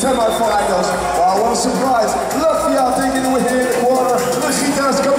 semi-finals. Wow, what a surprise. Latvia taking it here in the quarter. The guitars go